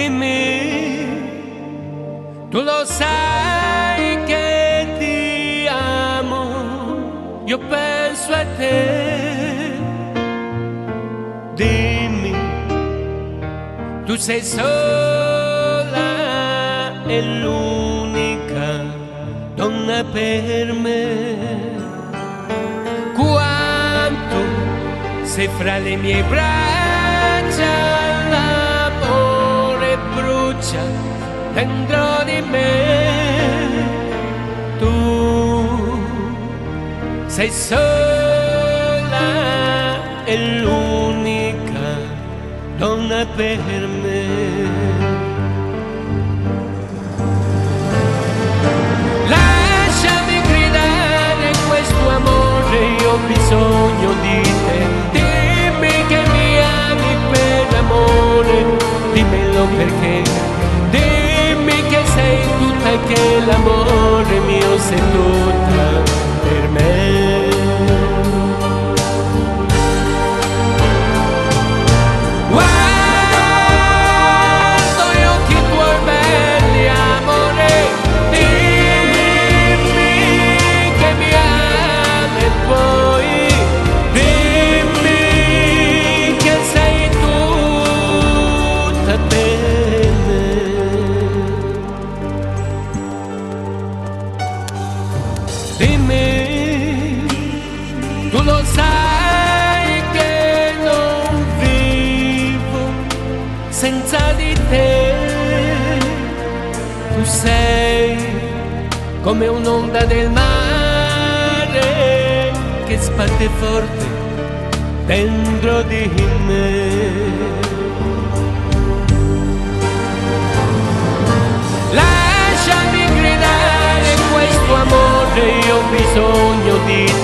Dimmi, tu lo sai che ti amo, io penso a te. Dimmi, tu sei sola e l'unica donna per me. Quanto sei fra le mie braccia, brucia dentro di me. Tu sei sola e l'unica donna per me. Lasciami gridare questo amore, io ho bisogno di te. Dimmi che mi ami per amore, dimmelo perché. Dimmi che sei tutta, che l'amore mio sei tutta per me. Guardo gli occhi tuoi belli, amore, dimmi che mi ami e poi dimmi che sei tutta per me. Dimmi, tu lo sai che non vivo senza di te. Tu sei come un'onda del mare che sbatte forte dentro di me. Lasciami gridare questo amore, io ho bisogno di